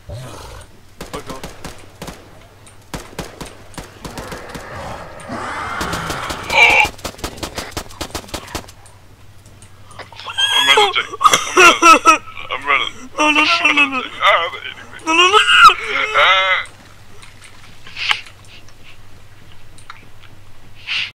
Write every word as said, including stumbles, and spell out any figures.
Oh god. I'm running, Jake. I'm running. I'm running. No, no, no, no, no, no. Ah, they're hitting me. No, no, no. Ah.